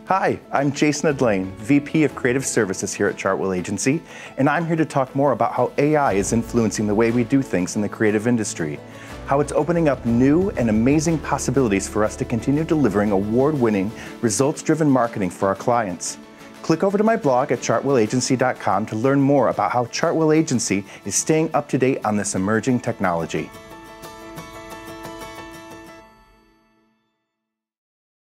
Hi, I'm Jason Adlane, VP of Creative Services here at Chartwell Agency, and I'm here to talk more about how AI is influencing the way we do things in the creative industry, how it's opening up new and amazing possibilities for us to continue delivering award-winning, results-driven marketing for our clients. Click over to my blog at chartwellagency.com to learn more about how Chartwell Agency is staying up to date on this emerging technology.